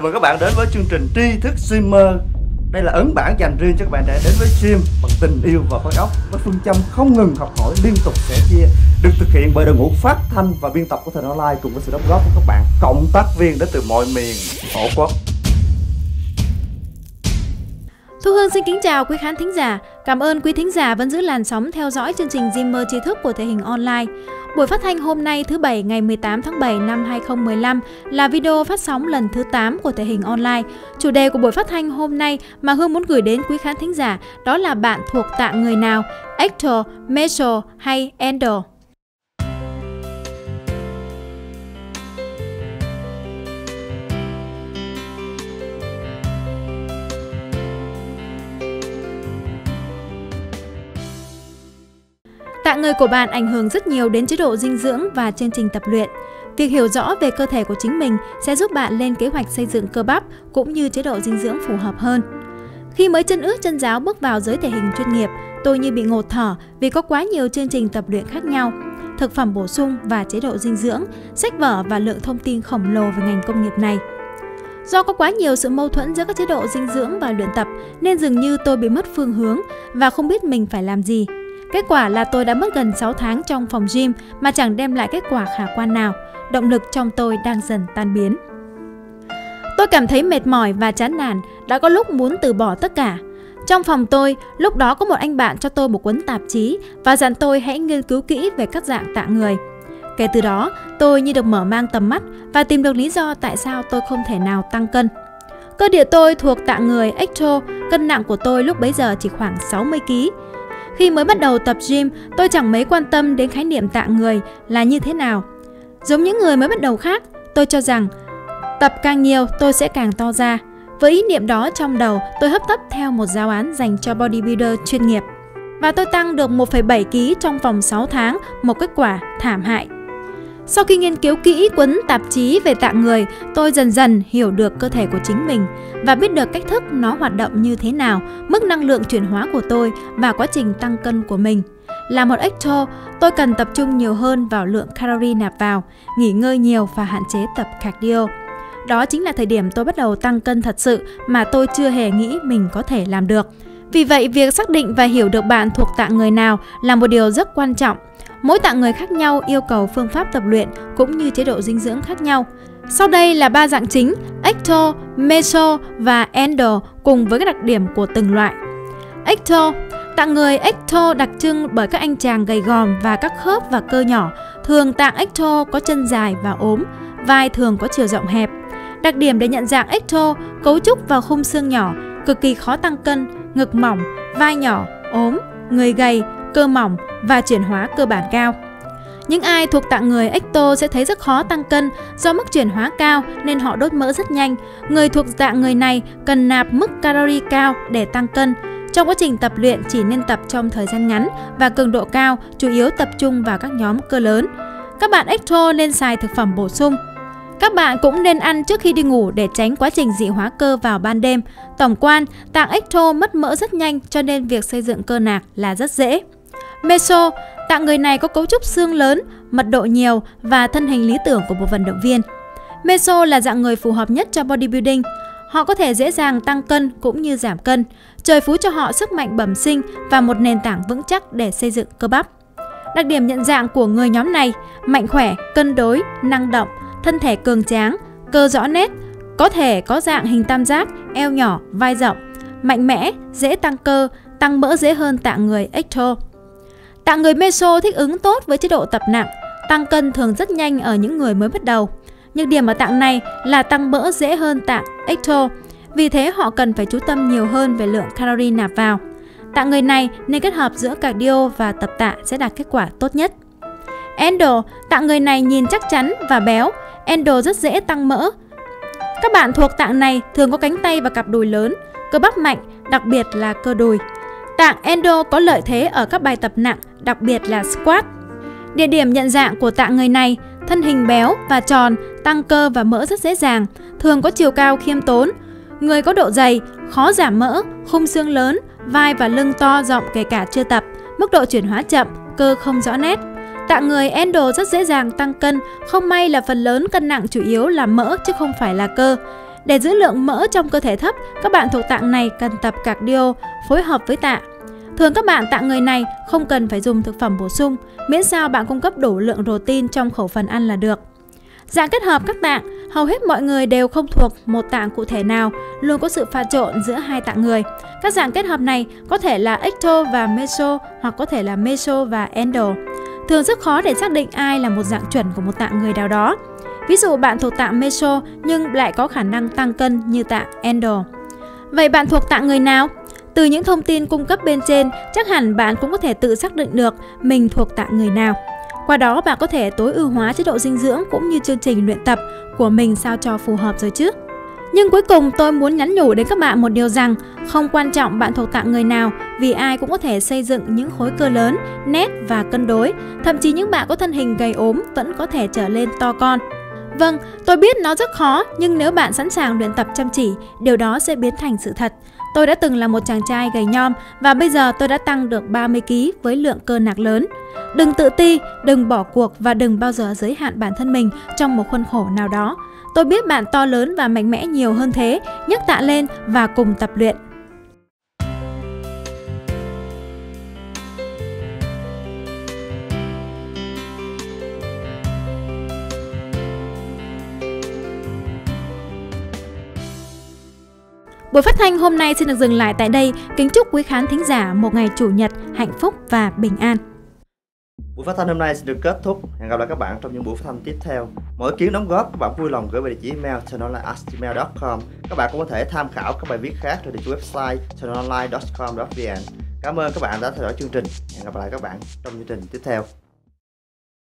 mừng các bạn đến với chương trình Tri Thức Streamer. Đây là ấn bản dành riêng cho các bạn trẻ đến với stream bằng tình yêu và khối óc, với phương châm không ngừng học hỏi, liên tục sẻ chia, được thực hiện bởi đội ngũ phát thanh và biên tập của Thời Online cùng với sự đóng góp của các bạn cộng tác viên đến từ mọi miền Tổ quốc. Thu Hương xin kính chào quý khán thính giả. Cảm ơn quý thính giả vẫn giữ làn sóng theo dõi chương trình Streamer Tri Thức của Thể hình Online. Buổi phát thanh hôm nay thứ Bảy ngày 18 tháng 7 năm 2015 là video phát sóng lần thứ 8 của Thể hình Online. Chủ đề của buổi phát thanh hôm nay mà Hương muốn gửi đến quý khán thính giả đó là bạn thuộc tạng người nào, Ecto, Meso hay Endo. Tạng người của bạn ảnh hưởng rất nhiều đến chế độ dinh dưỡng và chương trình tập luyện. Việc hiểu rõ về cơ thể của chính mình sẽ giúp bạn lên kế hoạch xây dựng cơ bắp cũng như chế độ dinh dưỡng phù hợp hơn. Khi mới chân ướt chân ráo bước vào giới thể hình chuyên nghiệp, tôi như bị ngột thở vì có quá nhiều chương trình tập luyện khác nhau, thực phẩm bổ sung và chế độ dinh dưỡng, sách vở và lượng thông tin khổng lồ về ngành công nghiệp này. Do có quá nhiều sự mâu thuẫn giữa các chế độ dinh dưỡng và luyện tập nên dường như tôi bị mất phương hướng và không biết mình phải làm gì. Kết quả là tôi đã mất gần 6 tháng trong phòng gym mà chẳng đem lại kết quả khả quan nào. Động lực trong tôi đang dần tan biến. Tôi cảm thấy mệt mỏi và chán nản, đã có lúc muốn từ bỏ tất cả. Trong phòng tôi, lúc đó có một anh bạn cho tôi một cuốn tạp chí và dặn tôi hãy nghiên cứu kỹ về các dạng tạng người. Kể từ đó, tôi như được mở mang tầm mắt và tìm được lý do tại sao tôi không thể nào tăng cân. Cơ địa tôi thuộc tạng người Ecto, cân nặng của tôi lúc bấy giờ chỉ khoảng 60 kg. Khi mới bắt đầu tập gym, tôi chẳng mấy quan tâm đến khái niệm tạng người là như thế nào. Giống những người mới bắt đầu khác, tôi cho rằng tập càng nhiều tôi sẽ càng to ra. Với ý niệm đó trong đầu, tôi hấp tấp theo một giáo án dành cho bodybuilder chuyên nghiệp. Và tôi tăng được 1,7 kg trong vòng 6 tháng, một kết quả thảm hại. Sau khi nghiên cứu kỹ cuốn tạp chí về tạng người, tôi dần dần hiểu được cơ thể của chính mình và biết được cách thức nó hoạt động như thế nào, mức năng lượng chuyển hóa của tôi và quá trình tăng cân của mình. Là một Ecto, tôi cần tập trung nhiều hơn vào lượng calorie nạp vào, nghỉ ngơi nhiều và hạn chế tập cardio. Đó chính là thời điểm tôi bắt đầu tăng cân thật sự mà tôi chưa hề nghĩ mình có thể làm được. Vì vậy, việc xác định và hiểu được bạn thuộc tạng người nào là một điều rất quan trọng. Mỗi tạng người khác nhau yêu cầu phương pháp tập luyện cũng như chế độ dinh dưỡng khác nhau. Sau đây là 3 dạng chính, Ecto, Meso và Endo cùng với các đặc điểm của từng loại. Ecto, tạng người Ecto đặc trưng bởi các anh chàng gầy gòm và các khớp và cơ nhỏ. Thường tạng Ecto có chân dài và ốm, vai thường có chiều rộng hẹp. Đặc điểm để nhận dạng Ecto, cấu trúc và khung xương nhỏ, cực kỳ khó tăng cân, ngực mỏng, vai nhỏ, ốm, người gầy, cơ mỏng và chuyển hóa cơ bản cao. Những ai thuộc tạng người Ecto sẽ thấy rất khó tăng cân do mức chuyển hóa cao nên họ đốt mỡ rất nhanh. Người thuộc tạng người này cần nạp mức calorie cao để tăng cân. Trong quá trình tập luyện chỉ nên tập trong thời gian ngắn và cường độ cao, chủ yếu tập trung vào các nhóm cơ lớn. Các bạn Ecto nên xài thực phẩm bổ sung. Các bạn cũng nên ăn trước khi đi ngủ để tránh quá trình dị hóa cơ vào ban đêm. Tổng quan, tạng Ecto mất mỡ rất nhanh cho nên việc xây dựng cơ nạc là rất dễ. Meso, tạng người này có cấu trúc xương lớn, mật độ nhiều và thân hình lý tưởng của một vận động viên. Meso là dạng người phù hợp nhất cho bodybuilding. Họ có thể dễ dàng tăng cân cũng như giảm cân. Trời phú cho họ sức mạnh bẩm sinh và một nền tảng vững chắc để xây dựng cơ bắp. Đặc điểm nhận dạng của người nhóm này: mạnh khỏe, cân đối, năng động, thân thể cường tráng, cơ rõ nét, có thể có dạng hình tam giác, eo nhỏ, vai rộng, mạnh mẽ, dễ tăng cơ, tăng mỡ dễ hơn tạng người Ecto. Tạng người Meso thích ứng tốt với chế độ tập nặng, tăng cân thường rất nhanh ở những người mới bắt đầu. Nhược điểm ở tạng này là tăng mỡ dễ hơn tạng Ecto, vì thế họ cần phải chú tâm nhiều hơn về lượng calorie nạp vào. Tạng người này nên kết hợp giữa cardio và tập tạ sẽ đạt kết quả tốt nhất. Endo, tạng người này nhìn chắc chắn và béo. Endo rất dễ tăng mỡ. Các bạn thuộc tạng này thường có cánh tay và cặp đùi lớn, cơ bắp mạnh, đặc biệt là cơ đùi. Tạng Endo có lợi thế ở các bài tập nặng, đặc biệt là squat. Địa điểm nhận dạng của tạng người này: thân hình béo và tròn, tăng cơ và mỡ rất dễ dàng, thường có chiều cao khiêm tốn. Người có độ dày, khó giảm mỡ, khung xương lớn, vai và lưng to rộng kể cả chưa tập, mức độ chuyển hóa chậm, cơ không rõ nét. Tạng người Endo rất dễ dàng tăng cân, không may là phần lớn cân nặng chủ yếu là mỡ chứ không phải là cơ. Để giữ lượng mỡ trong cơ thể thấp, các bạn thuộc tạng này cần tập cardio phối hợp với tạ. Thường các bạn tạng người này không cần phải dùng thực phẩm bổ sung, miễn sao bạn cung cấp đủ lượng protein trong khẩu phần ăn là được. Dạng kết hợp các tạng, hầu hết mọi người đều không thuộc một tạng cụ thể nào, luôn có sự pha trộn giữa hai tạng người. Các dạng kết hợp này có thể là ecto và meso hoặc có thể là meso và endo. Thường rất khó để xác định ai là một dạng chuẩn của một tạng người nào đó. Ví dụ bạn thuộc tạng meso nhưng lại có khả năng tăng cân như tạng endo. Vậy bạn thuộc tạng người nào? Từ những thông tin cung cấp bên trên, chắc hẳn bạn cũng có thể tự xác định được mình thuộc tạng người nào. Qua đó bạn có thể tối ưu hóa chế độ dinh dưỡng cũng như chương trình luyện tập của mình sao cho phù hợp rồi chứ. Nhưng cuối cùng tôi muốn nhắn nhủ đến các bạn một điều rằng không quan trọng bạn thuộc tạng người nào, vì ai cũng có thể xây dựng những khối cơ lớn, nét và cân đối. Thậm chí những bạn có thân hình gầy ốm vẫn có thể trở lên to con. Vâng, tôi biết nó rất khó, nhưng nếu bạn sẵn sàng luyện tập chăm chỉ, điều đó sẽ biến thành sự thật. Tôi đã từng là một chàng trai gầy nhom và bây giờ tôi đã tăng được 30 kg với lượng cơ nạc lớn. Đừng tự ti, đừng bỏ cuộc và đừng bao giờ giới hạn bản thân mình trong một khuôn khổ nào đó. Tôi biết bạn to lớn và mạnh mẽ nhiều hơn thế, nhấc tạ lên và cùng tập luyện. Buổi phát thanh hôm nay xin được dừng lại tại đây. Kính chúc quý khán thính giả một ngày Chủ nhật hạnh phúc và bình an. Buổi phát thanh hôm nay sẽ được kết thúc. Hẹn gặp lại các bạn trong những buổi phát thanh tiếp theo. Mọi ý kiến đóng góp các bạn vui lòng gửi về địa chỉ email channelonline@gmail.com. Các bạn cũng có thể tham khảo các bài viết khác trên địa chỉ website channelonline.com.vn. Cảm ơn các bạn đã theo dõi chương trình. Hẹn gặp lại các bạn trong chương trình tiếp theo.